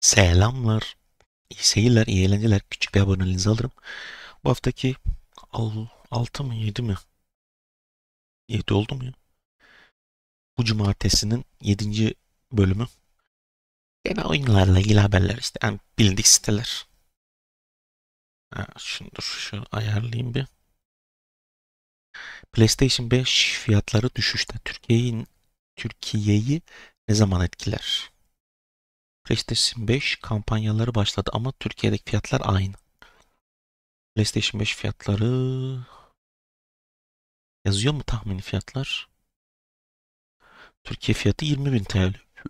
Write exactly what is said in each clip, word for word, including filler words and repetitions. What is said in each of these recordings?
Selamlar. İyi seyirler, iyi eğlenceler. Küçük bir aboneliğinizi alırım. Bu haftaki al, altı mı yedi mi? Yedi oldu mu ya? Bu cumartesinin yedinci bölümü. Gene oyunlarla ilgili haberler işte. Yani bilindik siteler. Ha, şunu dur, şu ayarlayayım bir. PlayStation beş fiyatları düşüşte. Türkiye'yi Türkiye'yi ne zaman etkiler? PlayStation beş kampanyaları başladı ama Türkiye'deki fiyatlar aynı. PlayStation beş fiyatları yazıyor mu tahmini fiyatlar? Türkiye fiyatı yirmi bin T L.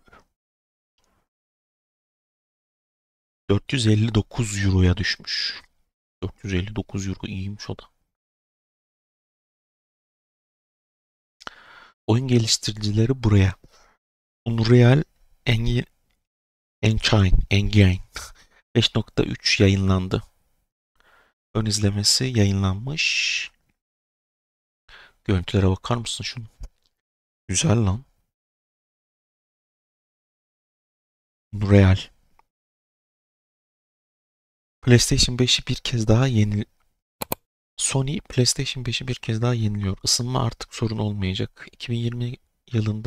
dört yüz elli dokuz euroya düşmüş. dört yüz elli dokuz euro iyiymiş o da. Oyun geliştiricileri buraya. Unreal Engine, Engine, Engine beş nokta üç yayınlandı. Ön izlemesi yayınlanmış. Görüntülere bakar mısın şunu? Güzel lan. Unreal. PlayStation beşi bir kez daha yeni Sony PlayStation beşi bir kez daha yeniliyor. Isınma artık sorun olmayacak. iki bin yirmi yılında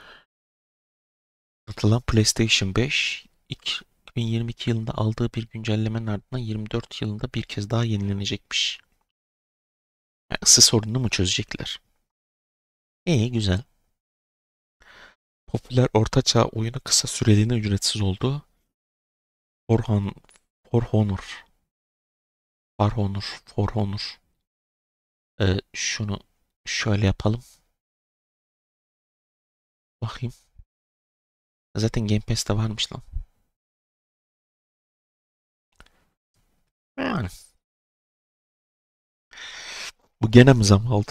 satılan PlayStation beş iki bin yirmi iki yılında aldığı bir güncellemenin ardından yirmi dört yılında bir kez daha yenilenecekmiş. Yani ısı sorununu mu çözecekler? İyi, güzel. Popüler ortaçağ oyunu kısa süreliğine ücretsiz oldu. For, Hon For Honor. For Honor. For Honor. Ee, şunu şöyle yapalım. Bakayım. Zaten Game Pass'te varmış lan. Yani. Bu gene mi zam aldı?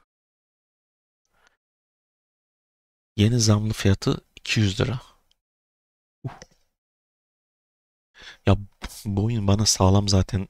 Yeni zamlı fiyatı iki yüz lira. Uh. Ya bu oyun bana sağlam zaten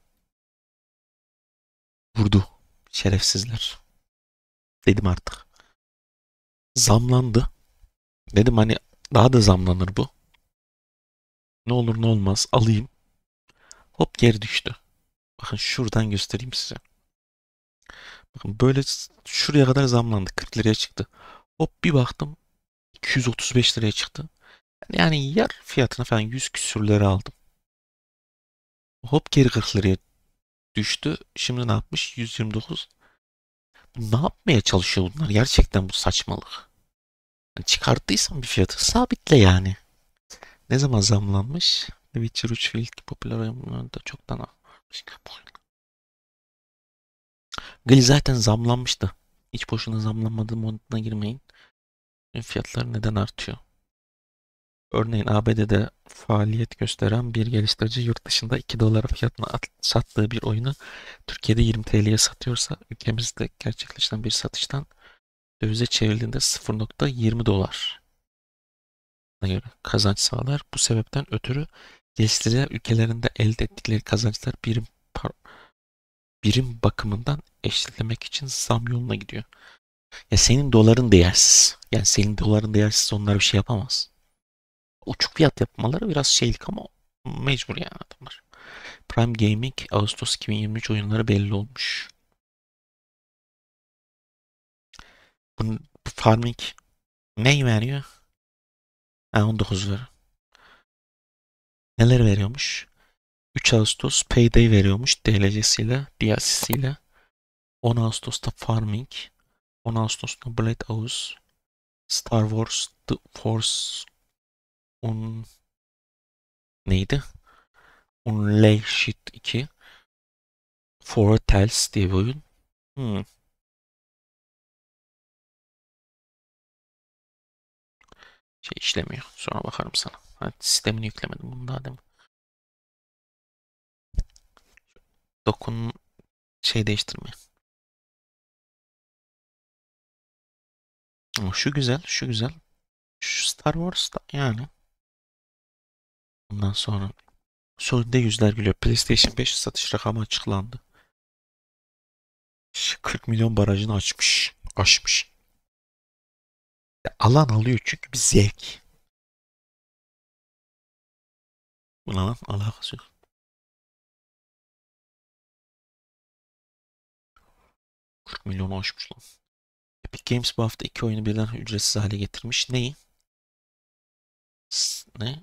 vurdu. Şerefsizler. Dedim artık. Zamlandı. Dedim hani daha da zamlanır bu. Ne olur ne olmaz alayım. Hop geri düştü. Bakın şuradan göstereyim size. Bakın böyle şuraya kadar zamlandı. kırk liraya çıktı. Hop bir baktım iki yüz otuz beş liraya çıktı. Yani yer fiyatına falan yüz küsürleri aldım. Hop geri kırk liraya düştü. Şimdi ne yapmış? yüz yirmi dokuz. Ne yapmaya çalışıyor bunlar? Gerçekten bu saçmalık. Yani çıkarttıysan bir fiyatı sabitle yani. Ne zaman zamlanmış? The Witcher üç ilk popüler oyunlarda çoktan almış. Gıl zaten zamlanmıştı. Hiç boşuna zamlanmadığı moduna girmeyin. Fiyatlar neden artıyor? Örneğin A B D'de faaliyet gösteren bir geliştirici yurt dışında iki dolara fiyatına at- sattığı bir oyunu Türkiye'de yirmi T L'ye satıyorsa ülkemizde gerçekleşen bir satıştan dövize çevrildiğinde sıfır nokta yirmi dolar göre kazanç sağlar. Bu sebepten ötürü geliştirilen ülkelerinde elde ettikleri kazançlar birim par- birim bakımından eşitlemek için zam yoluna gidiyor. Ya senin doların değersiz. Yani senin doların değersiz, onlar bir şey yapamaz. Uçuk fiyat yapmaları biraz şeylik ama mecbur yani adamlar. Prime Gaming Ağustos iki bin yirmi üç oyunları belli olmuş. Bunun, bu Farming ne veriyor? Ha, on dokuz ver. Neler veriyormuş? üç Ağustos Payday veriyormuş D L C'siyle, D L C'siyle. on Ağustos'ta Farming, on Ağustos'ta Blade Oath, Star Wars The Force Un neydi? Unleashed iki, Four Tales diye bir oyun. Hmm, şey işlemiyor. Sonra bakarım sana. Ha, sistemini yüklemedim bunu daha demin. Dokun şey değiştirme. Ama şu güzel, şu güzel. Şu Star Wars'ta yani. Ondan sonra Sony'de yüzler gülüyor. PlayStation beş satış rakamı açıklandı. kırk milyon barajını açmış. Aşmış. Ya alan alıyor çünkü bir zevk. Buna lan alakası yok. kırk milyonu aşmış lan. Epic Games bu hafta iki oyunu birden ücretsiz hale getirmiş. Neyi? S- ne?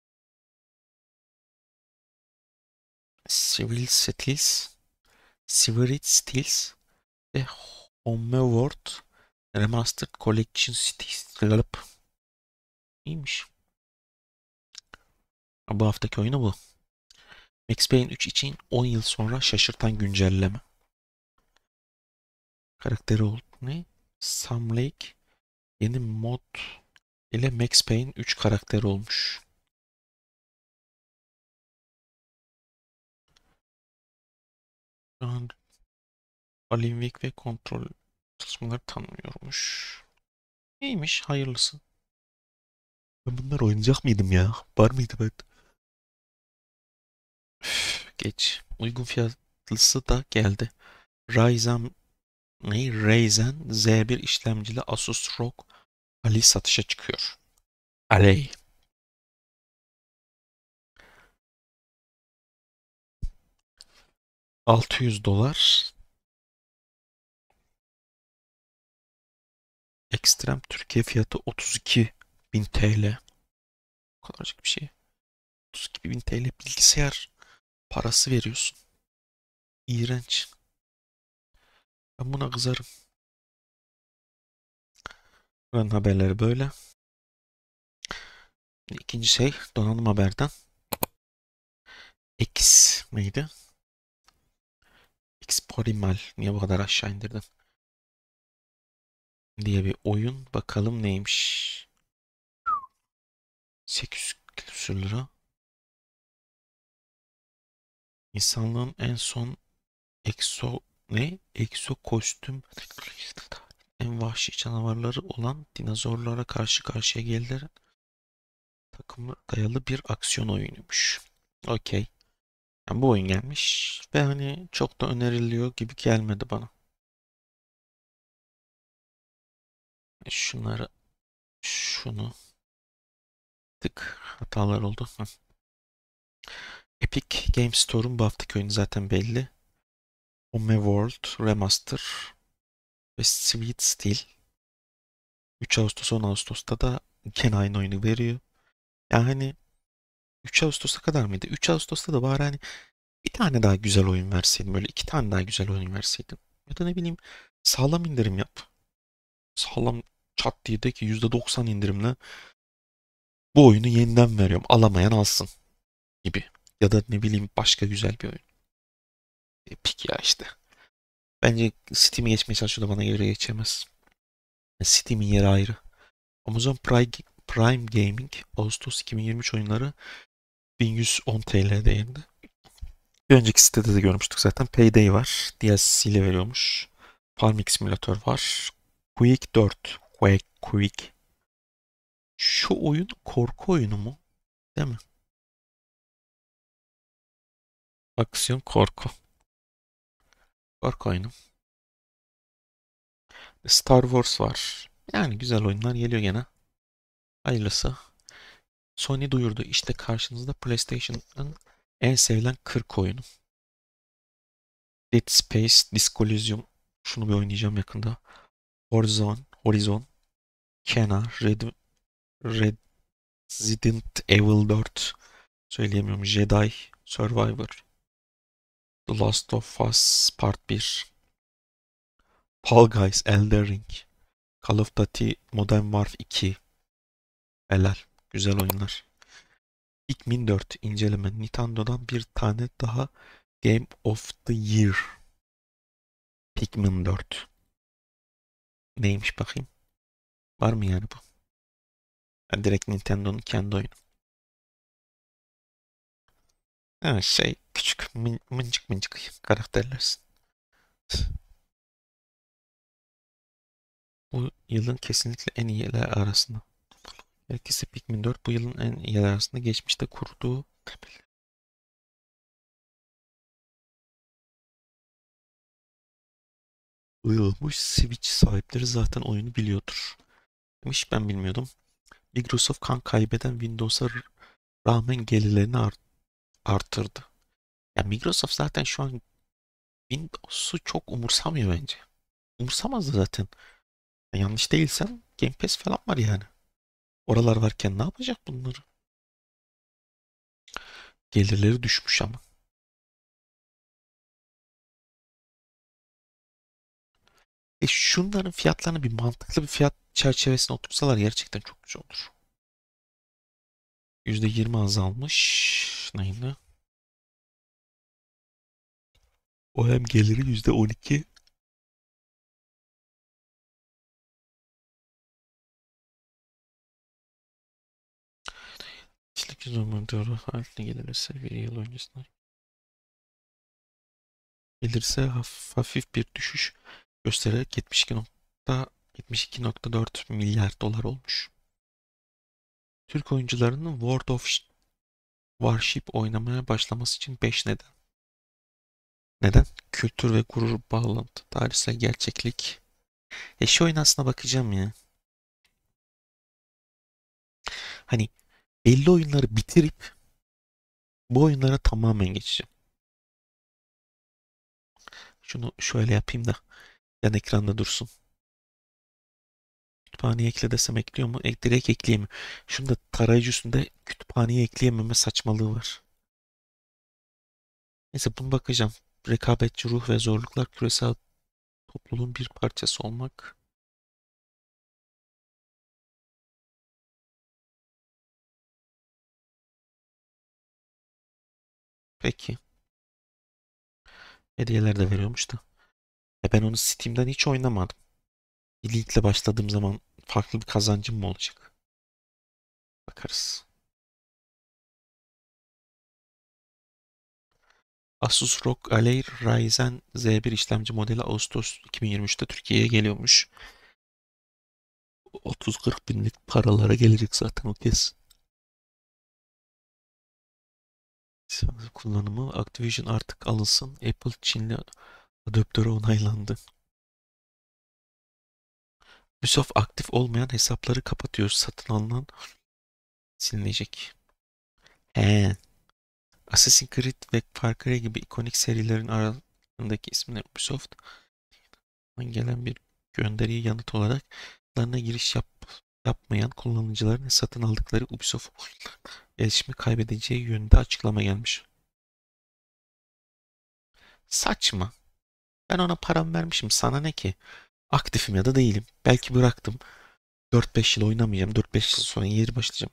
Civil Stils, Civility Stils ve Homeworld Remastered Collection Stils. İyiymiş. Bu haftaki oyunu bu. Max Payne üç için on yıl sonra şaşırtan güncelleme. Karakteri oldu. Ne? Sam Lake yeni mod ile Max Payne üç karakteri olmuş. Şu an Alan Wake ve kontrol çalışmaları tanımıyormuş. İyiymiş, hayırlısı. Ben bunlar oynayacak mıydım ya? Var mıydı ben? Üf, geç. Uygun fiyatlısı da geldi. Ryzen ne? Ryzen Z bir işlemcili Asus R O G Ali satışa çıkıyor. Aley. altı yüz dolar. Ekstrem Türkiye fiyatı otuz iki bin T L. O kadarcık bir şey. otuz iki bin T L bilgisayar parası veriyorsun. İğrenç. Ben buna kızarım. Buranın haberleri böyle. İkinci şey donanım haberden. X neydi? Xporimal. Niye bu kadar aşağı indirdin? Diye bir oyun. Bakalım neymiş. sekiz yüz küsür lira. İnsanlığın en son exo ne? Exo kostüm en vahşi canavarları olan dinozorlara karşı karşıya geldiler. Takımı dayalı bir aksiyon oyunuymuş. Okey. Yani bu oyun gelmiş ve hani çok da öneriliyor gibi gelmedi bana. E, Şunları, şunu tık hatalar oldu. Hı. Epic Games Store'un bu haftaki oyunu zaten belli. Homeworld Remaster ve Sweet Steel. üç Ağustos on Ağustos'ta da gene aynı oyunu veriyor. Yani hani üç Ağustos'a kadar mıydı? üç Ağustos'ta da bari hani bir tane daha güzel oyun verseydin. Böyle iki tane daha güzel oyun verseydin. Ya da ne bileyim sağlam indirim yap. Sağlam çat diye de ki yüzde doksan indirimle bu oyunu yeniden veriyorum. Alamayan alsın gibi. Ya da ne bileyim başka güzel bir oyun. Epic ya işte. Bence Steam'i geçmeye çalışıyor da bana göre geçemez. Steam'in yeri ayrı. Amazon Prime, Prime Gaming Ağustos iki bin yirmi üç oyunları bin yüz on T L değerinde. Bir önceki sitede de görmüştük zaten. Payday var. D L C ile veriyormuş. Farming Simulator var. Quake dört. Quake, Quake. Şu oyun korku oyunu mu? Değil mi? Aksiyon korku. Korku oyunu. Star Wars var. Yani güzel oyunlar geliyor gene. Hayırlısı. Sony duyurdu. İşte karşınızda PlayStation'ın en sevilen kırk oyunu. Dead Space, Disco Elysium. Şunu bir oynayacağım yakında. Horizon, Horizon, Kena, Red, Resident Evil dört. Söyleyemiyorum. Jedi, Survivor, The Last of Us Part bir. Fall Guys, Elden Ring, Call of Duty Modern Warfare iki. Helal. Güzel oyunlar. Pikmin dört inceleme. Nintendo'dan bir tane daha Game of the Year. Pikmin dört. Neymiş bakayım? Var mı yani bu? Ha, direkt Nintendo'nun kendi oyunu. Ha, şey küçük min- mıncık mıncık karakterler. Bu yılın kesinlikle en iyiler arasında. Herkese Pikmin dört bu yılın en iyiler arasında geçmişte kurduğu duyulmuş Switch sahipleri zaten oyunu biliyordur. Demiş ben bilmiyordum. Microsoft kan kaybeden Windows'a rağmen gelirlerini arttırdı. artırdı. Ya Microsoft zaten şu an Windows'u çok umursamıyor bence. Umursamazdı zaten. Ya yanlış değilsem Game Pass falan var yani. Oralar varken ne yapacak bunları? Gelirleri düşmüş ama. E şunların fiyatlarını bir mantıklı bir fiyat çerçevesine otursalar gerçekten çok güzel olur. yüzde yirmi azalmış. Neydi? O hem geliri yüzde on iki. İşte zaman doğru haline gelirse bir yıl öncesine. Gelirse hafif, hafif bir düşüş göstererek yetmiş iki nokta yetmiş iki nokta dört milyar dolar olmuş. Türk oyuncularının World of Warship oynamaya başlaması için beş neden. Neden? Kültür ve gurur bağlantı, tarihsel gerçeklik. E şu oyun aslına bakacağım ya. Hani belli oyunları bitirip bu oyunlara tamamen geçeceğim. Şunu şöyle yapayım da yan ekranda dursun. Kütüphaneye ekle desem ekliyor mu? E, direkt ekleyemiyor. Şunda tarayıcı üstünde kütüphaneye ekleyememe saçmalığı var. Neyse bunu bakacağım. Rekabetçi ruh ve zorluklar küresel topluluğun bir parçası olmak. Peki. Hediyeler de veriyormuş da. E ben onu Steam'den hiç oynamadım. League'le başladığım zaman farklı bir kazancım mı olacak? Bakarız. Asus R O G Ally Ryzen Z bir işlemci modeli Ağustos iki bin yirmi üçte Türkiye'ye geliyormuş. otuz kırk binlik paralara gelecek zaten o kez. Silahlı kullanımı Activision artık alınsın. Apple Çinli adaptörü onaylandı. Ubisoft aktif olmayan hesapları kapatıyor. Satın alınan silinecek. He. Assassin's Creed ve Far Cry gibi ikonik serilerin arasındaki isimler Ubisoft'tan gelen bir gönderiye yanıt olarak larına giriş yap, yapmayan kullanıcıların satın aldıkları Ubisoft erişimi kaybedeceği yönünde açıklama gelmiş. Saçma. Ben ona param vermişim. Sana ne ki? Aktifim ya da değilim. Belki bıraktım. dört beş yıl oynamayacağım. dört beş yıl sonra yeri başlayacağım.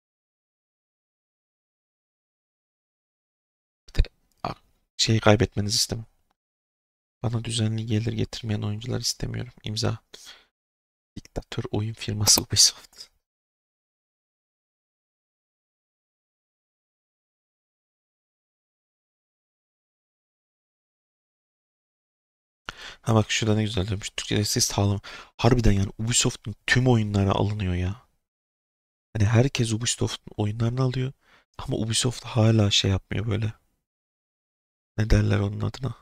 İşte, a- şey kaybetmenizi istemem. Bana düzenli gelir getirmeyen oyuncular istemiyorum. İmza. Diktatör oyun firması Ubisoft. Ha bak şurada ne güzel demiş. Türkçe'de ses sağlam. Harbiden yani Ubisoft'un tüm oyunları alınıyor ya. Hani herkes Ubisoft'un oyunlarını alıyor. Ama Ubisoft hala şey yapmıyor böyle. Ne derler onun adına?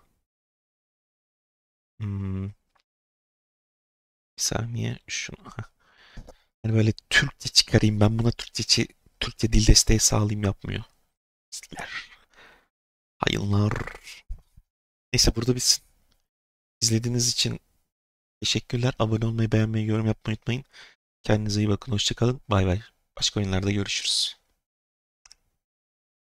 Hmm, bir saniye şunu. Yani böyle Türkçe çıkarayım ben buna Türkçe, Türkçe dil desteği sağlayayım yapmıyor. Sizler. Hayırlar. Neyse burada biz izlediğiniz için teşekkürler. Abone olmayı, beğenmeyi, yorum yapmayı unutmayın. Kendinize iyi bakın. Hoşça kalın. Bay bay. Başka oyunlarda görüşürüz.